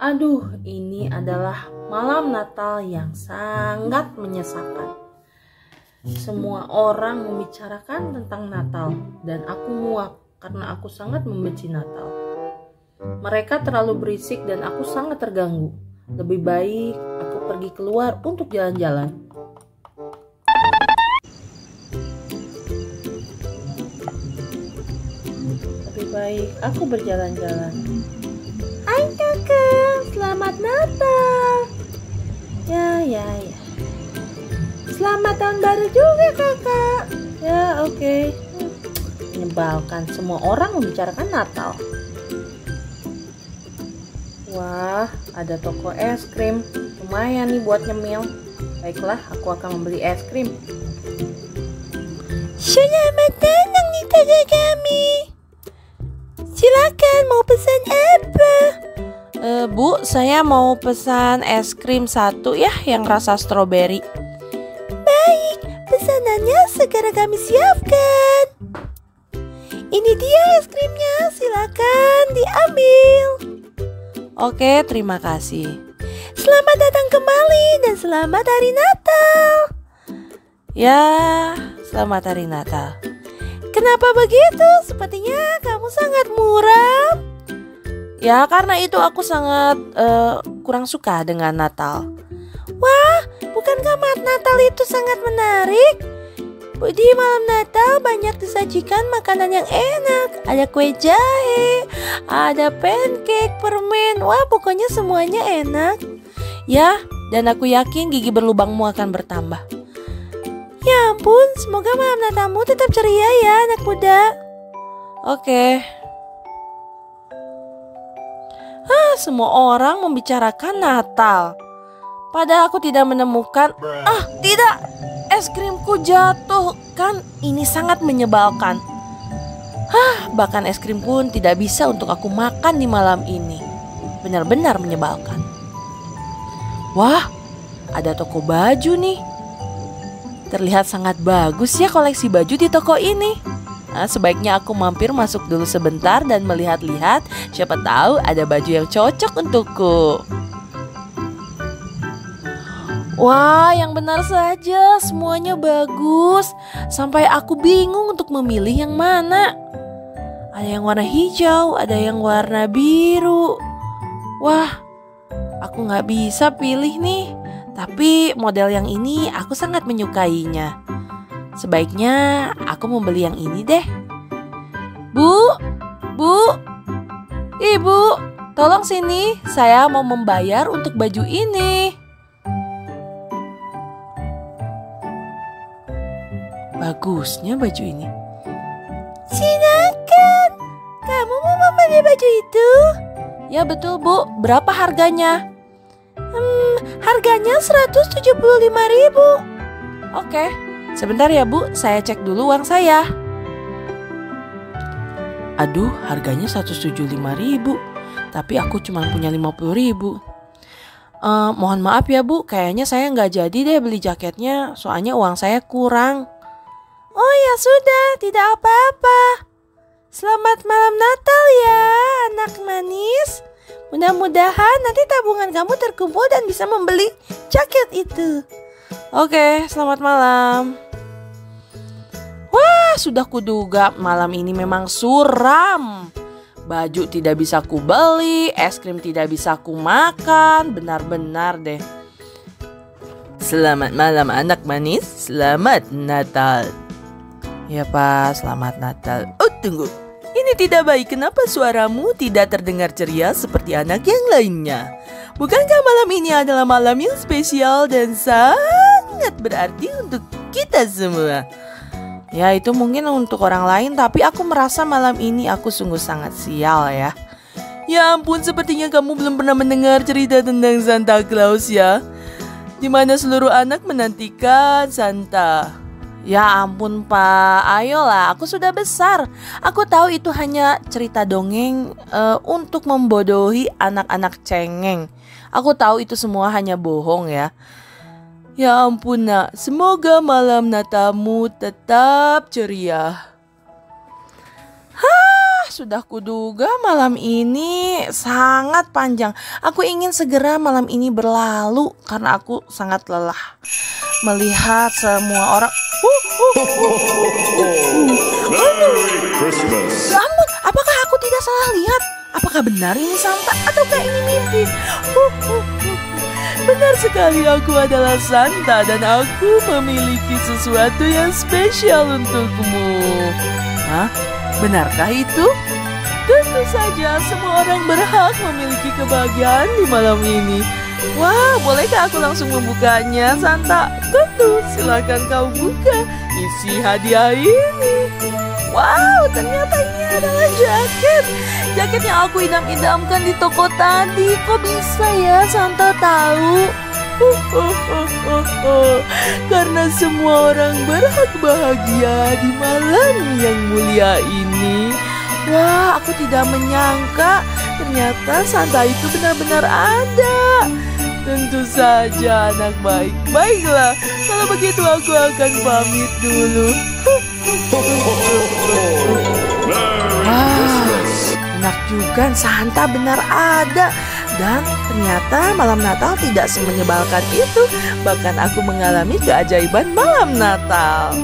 Aduh, ini adalah malam Natal yang sangat menyesakan. Semua orang membicarakan tentang Natal dan aku muak karena aku sangat membenci Natal. Mereka terlalu berisik dan aku sangat terganggu. Lebih baik aku pergi keluar untuk jalan-jalan. Lebih baik aku berjalan-jalan. Hai kakak, selamat Natal. Ya. Selamat tahun baru juga kakak. Ya oke. Menyebalkan, semua orang membicarakan Natal. Wah, ada toko es krim. Lumayan nih buat nyemil. Baiklah, aku akan membeli es krim. Selamat datang di toko kami. Silakan, mau pesan apa? Bu, saya mau pesan es krim satu ya, yang rasa stroberi. Baik, pesanannya segera kami siapkan. Ini dia es krimnya, silakan diambil. Oke, terima kasih. Selamat datang kembali dan selamat hari Natal. Ya, selamat hari Natal. Kenapa begitu? Sepertinya kamu sangat muram. Ya, karena itu aku sangat kurang suka dengan Natal. Wah, bukankah Natal itu sangat menarik? Di malam Natal banyak disajikan makanan yang enak. Ada kue jahe, ada pancake, permen. Wah, pokoknya semuanya enak. Ya, dan aku yakin gigi berlubangmu akan bertambah. Ya ampun, semoga malam Natalmu tetap ceria ya anak muda. Oke. Semua orang membicarakan Natal. Padahal aku tidak menemukan. Tidak, es krimku jatuh. Kan ini sangat menyebalkan. Bahkan es krim pun tidak bisa untuk aku makan di malam ini. Benar-benar menyebalkan. Wah, ada toko baju nih. Terlihat sangat bagus ya koleksi baju di toko ini. Sebaiknya aku mampir masuk dulu sebentar dan melihat-lihat. Siapa tahu ada baju yang cocok untukku. Wah, yang benar saja, semuanya bagus. Sampai aku bingung untuk memilih yang mana. Ada yang warna hijau, ada yang warna biru. Wah, aku gak bisa pilih nih. Tapi model yang ini aku sangat menyukainya. Sebaiknya aku membeli yang ini deh. Bu, Ibu, tolong sini. Saya mau membayar untuk baju ini. Bagusnya baju ini. Silakan, kamu mau membeli baju itu? Ya betul Bu, berapa harganya? Harganya 175.000. Oke, sebentar ya Bu, saya cek dulu uang saya. Aduh, harganya 175.000, tapi aku cuma punya 50.000. Mohon maaf ya Bu, kayaknya saya nggak jadi deh beli jaketnya, soalnya uang saya kurang. Oh ya sudah, tidak apa-apa. Selamat malam Natal ya, anak manis. Mudah-mudahan nanti tabungan kamu terkumpul dan bisa membeli jaket itu. Oke, selamat malam. Wah, sudah kuduga malam ini memang suram. Baju tidak bisa kubeli, es krim tidak bisa kumakan. Benar-benar deh. Selamat malam anak manis, selamat Natal. Ya Pak, selamat Natal. Oh tunggu, ini tidak baik. Kenapa suaramu tidak terdengar ceria seperti anak yang lainnya? Bukankah malam ini adalah malam yang spesial dan sangat berarti untuk kita semua? Ya itu mungkin untuk orang lain, tapi aku merasa malam ini aku sungguh sangat sial ya. Ya ampun, sepertinya kamu belum pernah mendengar cerita tentang Santa Claus ya, di mana seluruh anak menantikan Santa. Ya ampun Pak, ayolah, aku sudah besar. Aku tahu itu hanya cerita dongeng untuk membodohi anak-anak cengeng. Aku tahu itu semua hanya bohong ya. Ya ampun nak, semoga malam Natalmu tetap ceria. sudah kuduga malam ini sangat panjang. Aku ingin segera malam ini berlalu karena aku sangat lelah melihat semua orang. Merry Christmas. Namun, apakah aku tidak salah lihat? Apakah benar ini Santa ataukah ini mimpi? Benar sekali, aku adalah Santa dan aku memiliki sesuatu yang spesial untukmu. Hah? Benarkah itu? Tentu saja semua orang berhak memiliki kebahagiaan di malam ini. Wah, bolehkah aku langsung membukanya, Santa? Tentu, silakan kau buka isi hadiah ini. Wow, ternyata ini adalah jaket. Jaket yang aku idam-idamkan di toko tadi. Kok bisa ya Santa tahu? Karena semua orang berhak bahagia di malam yang mulia ini. Wah, aku tidak menyangka ternyata Santa itu benar-benar ada. Tentu saja anak baik. Baiklah, kalau begitu aku akan pamit dulu. Enak juga, Santa benar ada. Dan ternyata malam Natal tidak semenyebalkan itu. Bahkan aku mengalami keajaiban malam Natal.